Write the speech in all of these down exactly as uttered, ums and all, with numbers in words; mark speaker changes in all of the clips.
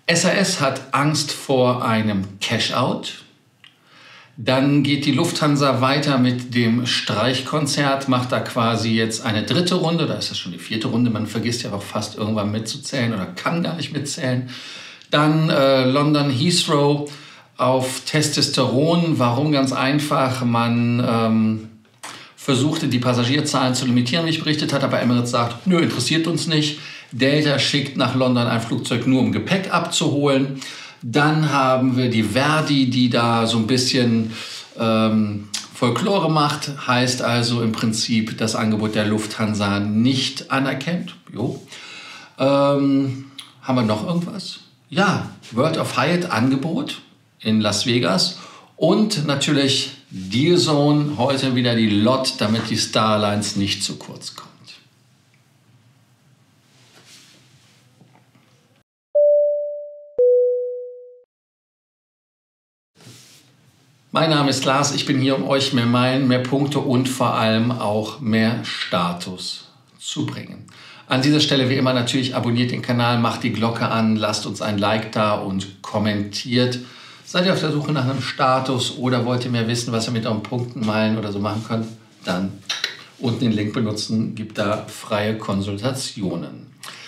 Speaker 1: S A S hat Angst vor einem Cash-out. Dann geht die Lufthansa weiter mit dem Streichkonzert, macht da quasi jetzt eine dritte Runde, da ist das schon die vierte Runde, man vergisst ja auch fast irgendwann mitzuzählen oder kann gar nicht mitzählen. Dann äh, London Heathrow auf Testosteron. Warum? Ganz einfach, man ähm, versuchte die Passagierzahlen zu limitieren, wie ich berichtet habe, aber Emirates sagt, nö, interessiert uns nicht. Delta schickt nach London ein Flugzeug nur, um Gepäck abzuholen. Dann haben wir die Verdi, die da so ein bisschen ähm, Folklore macht, heißt also im Prinzip das Angebot der Lufthansa nicht anerkennt. Jo. Ähm, haben wir noch irgendwas? Ja, World of Hyatt Angebot in Las Vegas und natürlich Dealzone, heute wieder die L O T, damit die Starlines nicht zu kurz kommt. Mein Name ist Lars, ich bin hier, um euch mehr Meilen, mehr Punkte und vor allem auch mehr Status zu bringen. An dieser Stelle wie immer natürlich abonniert den Kanal, macht die Glocke an, lasst uns ein Like da und kommentiert. Seid ihr auf der Suche nach einem Status oder wollt ihr mehr wissen, was ihr mit euren Punkten, Meilen oder so machen könnt? Dann unten den Link benutzen, gibt da freie Konsultationen.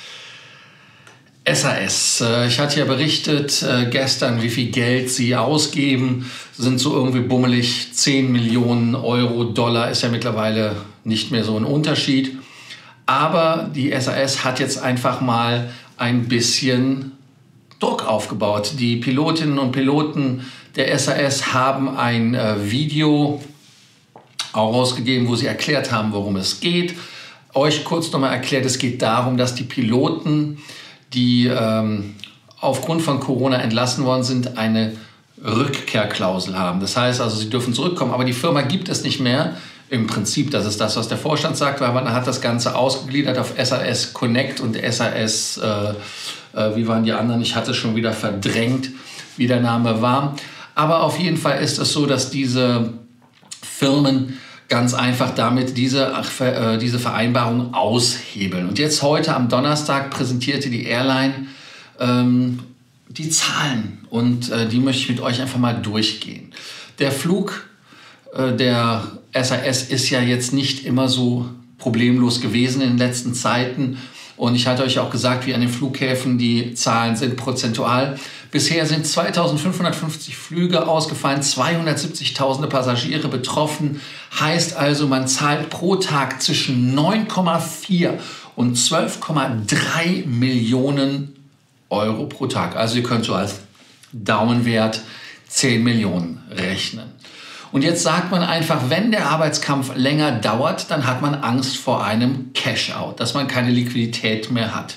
Speaker 1: S A S. Ich hatte ja berichtet äh, gestern, wie viel Geld sie ausgeben. Sind so irgendwie bummelig zehn Millionen Euro, Dollar ist ja mittlerweile nicht mehr so ein Unterschied. Aber die S A S hat jetzt einfach mal ein bisschen Druck aufgebaut. Die Pilotinnen und Piloten der S A S haben ein äh, Video auch rausgegeben, wo sie erklärt haben, worum es geht. Euch kurz nochmal erklärt, es geht darum, dass die Piloten, die ähm, aufgrund von Corona entlassen worden sind, eine Rückkehrklausel haben. Das heißt also, sie dürfen zurückkommen, aber die Firma gibt es nicht mehr. Im Prinzip, das ist das, was der Vorstand sagt, weil man hat das Ganze ausgegliedert auf S A S Connect und S A S, äh, äh, wie waren die anderen? Ich hatte es schon wieder verdrängt, wie der Name war. Aber auf jeden Fall ist es so, dass diese Firmen ganz einfach damit diese, äh, diese Vereinbarung aushebeln. Und jetzt heute am Donnerstag präsentierte die Airline ähm, die Zahlen und äh, die möchte ich mit euch einfach mal durchgehen. Der Flug äh, der S A S ist ja jetzt nicht immer so problemlos gewesen in den letzten Zeiten. Und ich hatte euch auch gesagt, wie an den Flughäfen die Zahlen sind prozentual. Bisher sind zweitausendfünfhundertfünfzig Flüge ausgefallen, zweihundertsiebzigtausend Passagiere betroffen. Heißt also, man zahlt pro Tag zwischen neun Komma vier und zwölf Komma drei Millionen Euro pro Tag. Also ihr könnt so als Daumenwert zehn Millionen rechnen. Und jetzt sagt man einfach, wenn der Arbeitskampf länger dauert, dann hat man Angst vor einem Cash-out, dass man keine Liquidität mehr hat.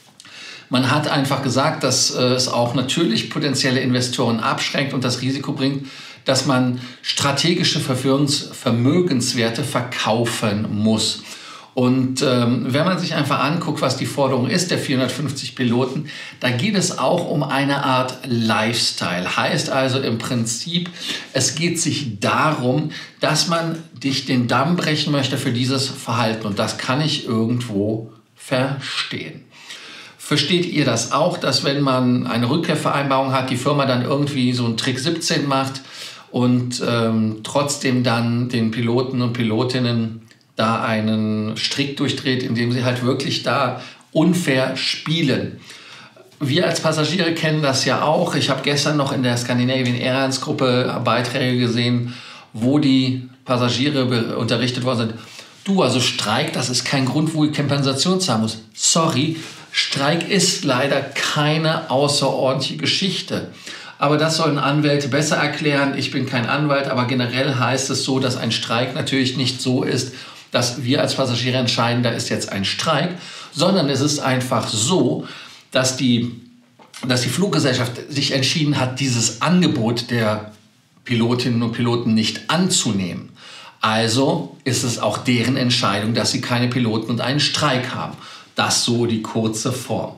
Speaker 1: Man hat einfach gesagt, dass äh, es auch natürlich potenzielle Investoren abschränkt und das Risiko bringt, dass man strategische Vermögenswerte verkaufen muss. Und ähm, wenn man sich einfach anguckt, was die Forderung ist, der vierhundertfünfzig Piloten, da geht es auch um eine Art Lifestyle. Heißt also im Prinzip, es geht sich darum, dass man dich den Damm brechen möchte für dieses Verhalten. Und das kann ich irgendwo verstehen. Versteht ihr das auch, dass wenn man eine Rückkehrvereinbarung hat, die Firma dann irgendwie so einen Trick siebzehn macht und ähm, trotzdem dann den Piloten und Pilotinnen da einen Strick durchdreht, indem sie halt wirklich da unfair spielen. Wir als Passagiere kennen das ja auch. Ich habe gestern noch in der Scandinavian Airlines Gruppe Beiträge gesehen, wo die Passagiere unterrichtet worden sind. Du, also Streik, das ist kein Grund, wo ich Kompensation zahlen muss. Sorry, Streik ist leider keine außerordentliche Geschichte. Aber das sollen Anwälte besser erklären. Ich bin kein Anwalt, aber generell heißt es so, dass ein Streik natürlich nicht so ist, dass wir als Passagiere entscheiden, da ist jetzt ein Streik, sondern es ist einfach so, dass die, dass die Fluggesellschaft sich entschieden hat, dieses Angebot der Pilotinnen und Piloten nicht anzunehmen. Also ist es auch deren Entscheidung, dass sie keine Piloten und einen Streik haben. Das so die kurze Form.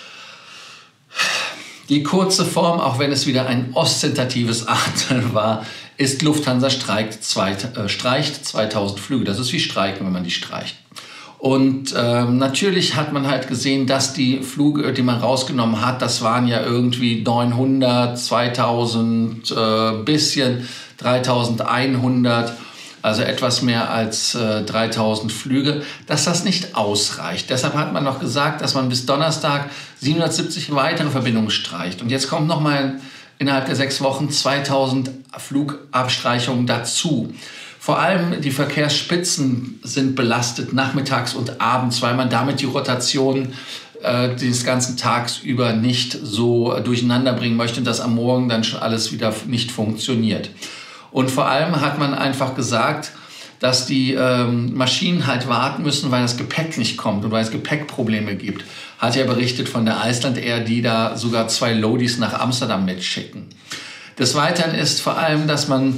Speaker 1: Die kurze Form, auch wenn es wieder ein ostentatives Atmen war, ist Lufthansa streikt, zweit, äh, streicht zweitausend Flüge. Das ist wie Streiken, wenn man die streicht. Und ähm, natürlich hat man halt gesehen, dass die Flüge, die man rausgenommen hat, das waren ja irgendwie neunhundert, zweitausend, äh, bisschen dreitausendeinhundert, also etwas mehr als äh, dreitausend Flüge, dass das nicht ausreicht. Deshalb hat man noch gesagt, dass man bis Donnerstag siebenhundertsiebzig weitere Verbindungen streicht. Und jetzt kommt noch mal innerhalb der sechs Wochen zweitausend Flugabstreichungen dazu. Vor allem die Verkehrsspitzen sind belastet nachmittags und abends, weil man damit die Rotation äh, des ganzen Tags über nicht so durcheinander bringen möchte und dass am Morgen dann schon alles wieder nicht funktioniert. Und vor allem hat man einfach gesagt, dass die ähm, Maschinen halt warten müssen, weil das Gepäck nicht kommt und weil es Gepäckprobleme gibt. Hat ja berichtet von der Iceland Air, die da sogar zwei Loadies nach Amsterdam mitschicken. Des Weiteren ist vor allem, dass man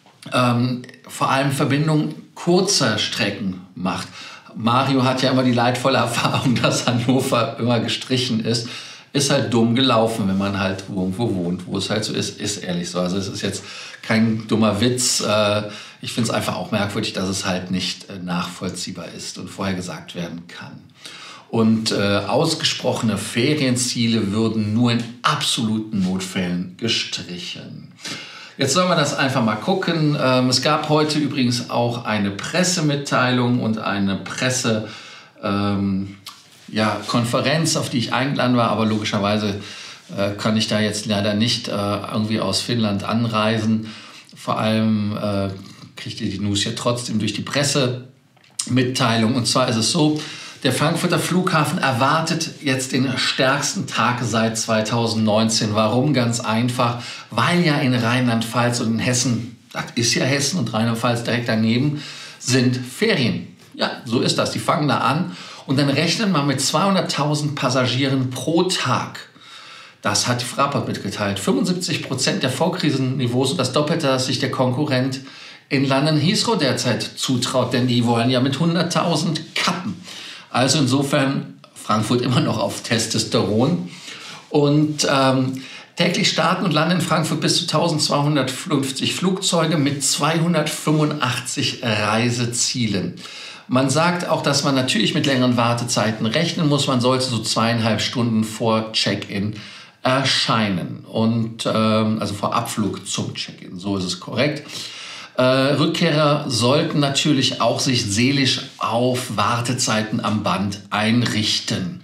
Speaker 1: ähm, vor allem Verbindungen kurzer Strecken macht. Mario hat ja immer die leidvolle Erfahrung, dass Hannover immer gestrichen ist. Ist halt dumm gelaufen, wenn man halt irgendwo wohnt, wo es halt so ist, ist ehrlich so. Also es ist jetzt kein dummer Witz. Ich finde es einfach auch merkwürdig, dass es halt nicht nachvollziehbar ist und vorher gesagt werden kann. Und äh, ausgesprochene Ferienziele würden nur in absoluten Notfällen gestrichen. Jetzt sollen wir das einfach mal gucken. Ähm, es gab heute übrigens auch eine Pressemitteilung und eine Presse, ähm, ja, Konferenz, auf die ich eingeladen war, aber logischerweise äh, kann ich da jetzt leider nicht äh, irgendwie aus Finnland anreisen. Vor allem äh, kriegt ihr die News ja trotzdem durch die Pressemitteilung. Und zwar ist es so, der Frankfurter Flughafen erwartet jetzt den stärksten Tag seit zweitausendneunzehn. Warum? Ganz einfach, weil ja in Rheinland-Pfalz und in Hessen, das ist ja Hessen und Rheinland-Pfalz direkt daneben, sind Ferien. Ja, so ist das. Die fangen da an und dann rechnet man mit zweihunderttausend Passagieren pro Tag. Das hat die Fraport mitgeteilt. fünfundsiebzig Prozent der Vorkrisenniveaus und das Doppelte, das sich der Konkurrent in London Heathrow derzeit zutraut, denn die wollen ja mit hunderttausend kappen. Also insofern Frankfurt immer noch auf Testosteron. Und ähm, täglich starten und landen in Frankfurt bis zu eintausendzweihundertfünfzig Flugzeuge mit zweihundertfünfundachtzig Reisezielen. Man sagt auch, dass man natürlich mit längeren Wartezeiten rechnen muss. Man sollte so zweieinhalb Stunden vor Check-in erscheinen. Und ähm, also vor Abflug zum Check-in, so ist es korrekt. Äh, Rückkehrer sollten natürlich auch sich seelisch auf Wartezeiten am Band einrichten.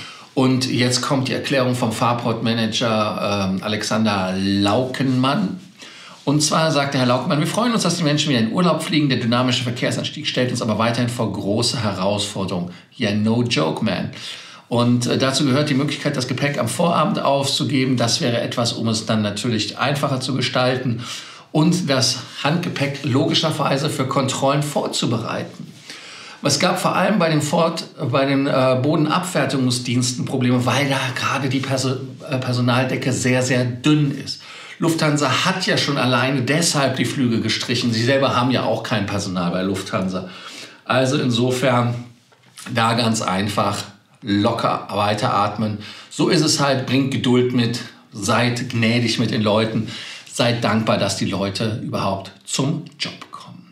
Speaker 1: Und jetzt kommt die Erklärung vom Fraport-Manager äh, Alexander Laukenmann. Und zwar sagte Herr Laukenmann, wir freuen uns, dass die Menschen wieder in Urlaub fliegen. Der dynamische Verkehrsanstieg stellt uns aber weiterhin vor große Herausforderungen. Ja, yeah, no joke, man. Und äh, dazu gehört die Möglichkeit, das Gepäck am Vorabend aufzugeben. Das wäre etwas, um es dann natürlich einfacher zu gestalten. Und das Handgepäck logischerweise für Kontrollen vorzubereiten. Es gab vor allem bei den, Fort, bei den äh, Bodenabfertigungsdiensten Probleme, weil da gerade die Perso- äh, Personaldecke sehr, sehr dünn ist. Lufthansa hat ja schon alleine deshalb die Flüge gestrichen. Sie selber haben ja auch kein Personal bei Lufthansa. Also insofern da ganz einfach locker weiteratmen. So ist es halt, bringt Geduld mit, seid gnädig mit den Leuten. Seid dankbar, dass die Leute überhaupt zum Job kommen.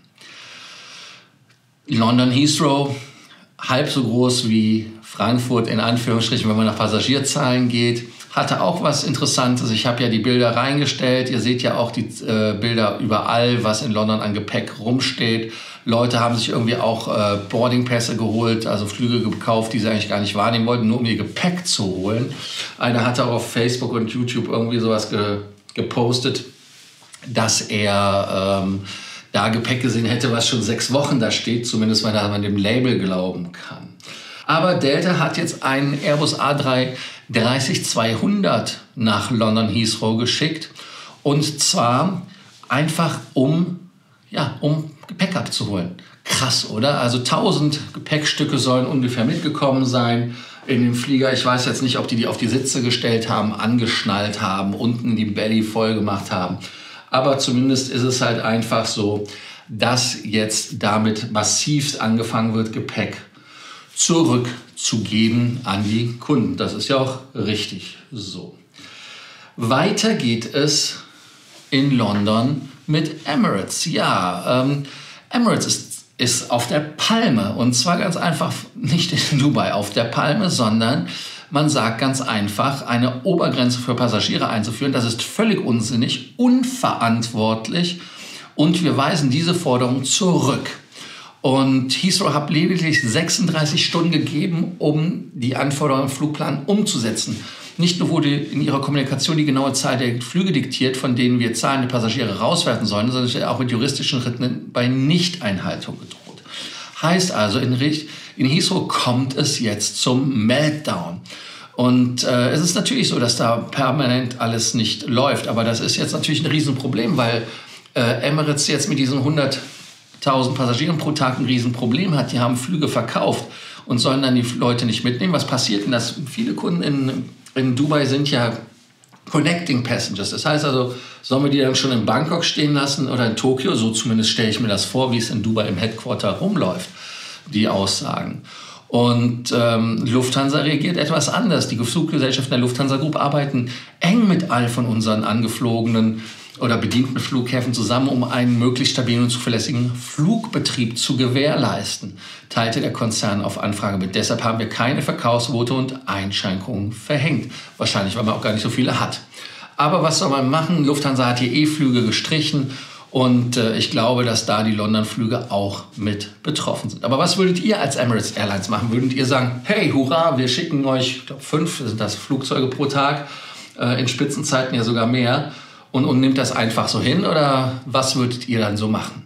Speaker 1: London Heathrow, halb so groß wie Frankfurt, in Anführungsstrichen, wenn man nach Passagierzahlen geht, hatte auch was Interessantes. Ich habe ja die Bilder reingestellt. Ihr seht ja auch die äh, Bilder überall, was in London an Gepäck rumsteht. Leute haben sich irgendwie auch äh, Boardingpässe geholt, also Flüge gekauft, die sie eigentlich gar nicht wahrnehmen wollten, nur um ihr Gepäck zu holen. Einer hatte auch auf Facebook und YouTube irgendwie sowas ge- gepostet, dass er ähm, da Gepäck gesehen hätte, was schon sechs Wochen da steht, zumindest wenn man dem Label glauben kann. Aber Delta hat jetzt einen Airbus A drei dreißig zweihundert nach London Heathrow geschickt. Und zwar einfach, um, ja, um Gepäck abzuholen. Krass, oder? Also tausend Gepäckstücke sollen ungefähr mitgekommen sein in dem Flieger. Ich weiß jetzt nicht, ob die die auf die Sitze gestellt haben, angeschnallt haben, unten die Belly voll gemacht haben. Aber zumindest ist es halt einfach so, dass jetzt damit massiv angefangen wird, Gepäck zurückzugeben an die Kunden. Das ist ja auch richtig so. Weiter geht es in London mit Emirates. Ja, ähm, Emirates ist ist auf der Palme. Und zwar ganz einfach nicht in Dubai auf der Palme, sondern man sagt ganz einfach, eine Obergrenze für Passagiere einzuführen. Das ist völlig unsinnig, unverantwortlich und wir weisen diese Forderung zurück. Und Heathrow hat lediglich sechsunddreißig Stunden gegeben, um die Anforderungen im Flugplan umzusetzen. Nicht nur wurde in ihrer Kommunikation die genaue Zahl der Flüge diktiert, von denen wir zahlende Passagiere rauswerten sollen, sondern auch mit juristischen Schritten bei Nichteinhaltung gedroht. Heißt also, in, in Heathrow kommt es jetzt zum Meltdown. Und äh, es ist natürlich so, dass da permanent alles nicht läuft. Aber das ist jetzt natürlich ein Riesenproblem, weil äh, Emirates jetzt mit diesen hunderttausend Passagieren pro Tag ein Riesenproblem hat. Die haben Flüge verkauft und sollen dann die Leute nicht mitnehmen. Was passiert denn? Dass viele Kunden in, in Dubai sind ja Connecting Passengers. Das heißt also, sollen wir die dann schon in Bangkok stehen lassen oder in Tokio? So zumindest stelle ich mir das vor, wie es in Dubai im Headquarter rumläuft, die Aussagen. Und ähm, Lufthansa reagiert etwas anders. Die Fluggesellschaften der Lufthansa Group arbeiten eng mit all von unseren angeflogenen oder bedienten Flughäfen zusammen, um einen möglichst stabilen und zuverlässigen Flugbetrieb zu gewährleisten, teilte der Konzern auf Anfrage mit. Deshalb haben wir keine Verkaufsquote und Einschränkungen verhängt. Wahrscheinlich, weil man auch gar nicht so viele hat. Aber was soll man machen? Lufthansa hat hier E-Flüge gestrichen. Und äh, ich glaube, dass da die London-Flüge auch mit betroffen sind. Aber was würdet ihr als Emirates Airlines machen? Würdet ihr sagen, hey, hurra, wir schicken euch, ich glaube, fünf sind das Flugzeuge pro Tag, äh, in Spitzenzeiten ja sogar mehr, und, und nimmt das einfach so hin? Oder was würdet ihr dann so machen?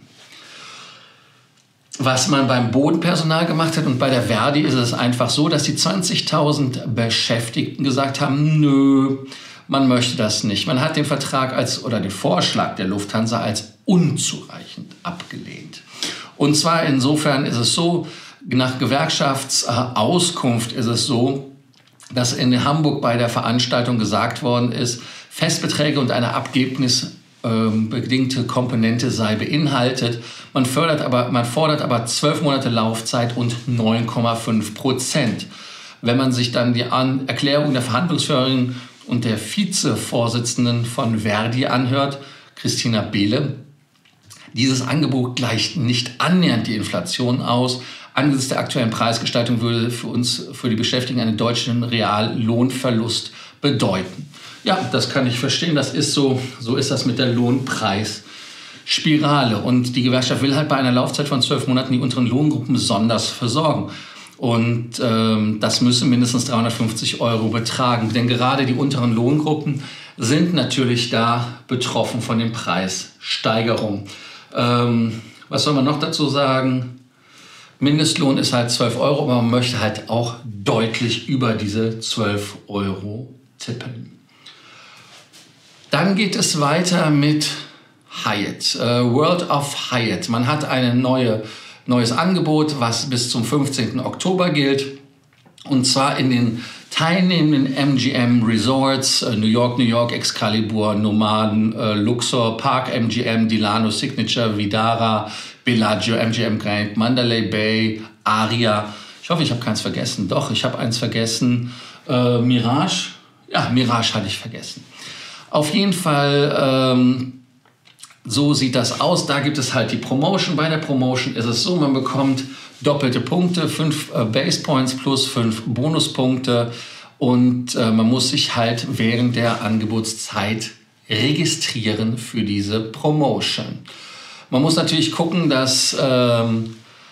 Speaker 1: Was man beim Bodenpersonal gemacht hat und bei der Verdi ist es einfach so, dass die zwanzigtausend Beschäftigten gesagt haben, nö, man möchte das nicht. Man hat den Vertrag als oder den Vorschlag der Lufthansa als unzureichend abgelehnt. Und zwar insofern ist es so, nach Gewerkschaftsauskunft ist es so, dass in Hamburg bei der Veranstaltung gesagt worden ist, Festbeträge und eine abgebnisbedingte Komponente sei beinhaltet. Man, fördert aber, man fordert aber zwölf Monate Laufzeit und neun Komma fünf Prozent. Wenn man sich dann die An- Erklärung der Verhandlungsführerin und der Vizevorsitzenden von Verdi anhört, Christina Behle, dieses Angebot gleicht nicht annähernd die Inflation aus. Angesichts der aktuellen Preisgestaltung würde für uns, für die Beschäftigten, einen deutschen Reallohnverlust bedeuten. Ja, das kann ich verstehen. Das ist so, so ist das mit der Lohnpreisspirale. Und die Gewerkschaft will halt bei einer Laufzeit von zwölf Monaten die unteren Lohngruppen besonders versorgen. Und ähm, das müssen mindestens dreihundertfünfzig Euro betragen. Denn gerade die unteren Lohngruppen sind natürlich da betroffen von den Preissteigerungen. Ähm, was soll man noch dazu sagen? Mindestlohn ist halt zwölf Euro, aber man möchte halt auch deutlich über diese zwölf Euro tippen. Dann geht es weiter mit Hyatt, äh, World of Hyatt. Man hat eine neue Neues Angebot, was bis zum fünfzehnten Oktober gilt. Und zwar in den teilnehmenden M G M Resorts, äh, New York, New York, Excalibur, Nomaden, äh, Luxor, Park M G M, Delano, Signature, Vidara, Bellagio, M G M Grand, Mandalay Bay, Aria. Ich hoffe, ich habe keins vergessen. Doch, ich habe eins vergessen. Äh, Mirage? Ja, Mirage hatte ich vergessen. Auf jeden Fall... Ähm, So sieht das aus. Da gibt es halt die Promotion. Bei der Promotion ist es so, man bekommt doppelte Punkte, fünf äh, Base Points plus fünf Bonuspunkte. Und äh, man muss sich halt während der Angebotszeit registrieren für diese Promotion. Man muss natürlich gucken, dass ähm,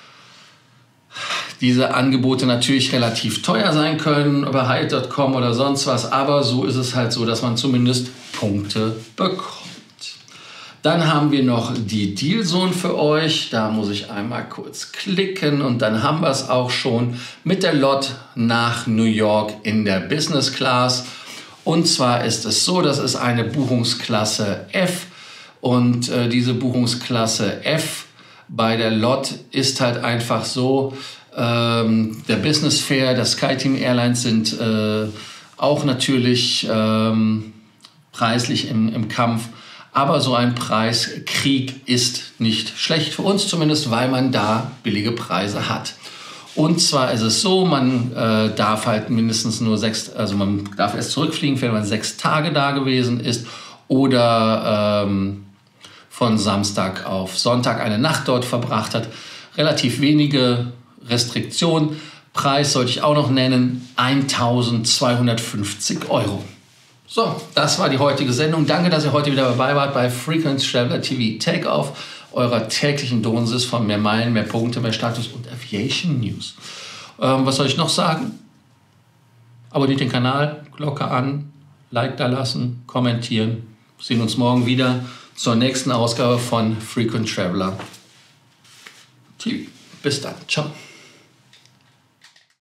Speaker 1: diese Angebote natürlich relativ teuer sein können über Hyatt Punkt com oder sonst was. Aber so ist es halt so, dass man zumindest Punkte bekommt. Dann haben wir noch die Dealzone für euch. Da muss ich einmal kurz klicken und dann haben wir es auch schon mit der L O T nach New York in der Business Class. Und zwar ist es so, das ist eine Buchungsklasse F und äh, diese Buchungsklasse F bei der L O T ist halt einfach so, ähm, der Business Fare, der SkyTeam Airlines sind äh, auch natürlich ähm, preislich im, im Kampf. Aber so ein Preiskrieg ist nicht schlecht für uns zumindest, weil man da billige Preise hat. Und zwar ist es so, man äh, darf halt mindestens nur sechs, also man darf erst zurückfliegen, wenn man sechs Tage da gewesen ist oder ähm, von Samstag auf Sonntag eine Nacht dort verbracht hat. relativ wenige Restriktionen. Preis sollte ich auch noch nennen, eintausendzweihundertfünfzig Euro. So, das war die heutige Sendung. Danke, dass ihr heute wieder dabei wart bei Frequent Traveler T V Takeoff, eurer täglichen Dosis von mehr Meilen, mehr Punkte, mehr Status und Aviation News. Ähm, was soll ich noch sagen? Abonniert den Kanal, Glocke an, Like da lassen, kommentieren. Wir sehen uns morgen wieder zur nächsten Ausgabe von Frequent Traveler T V. Bis dann. Ciao.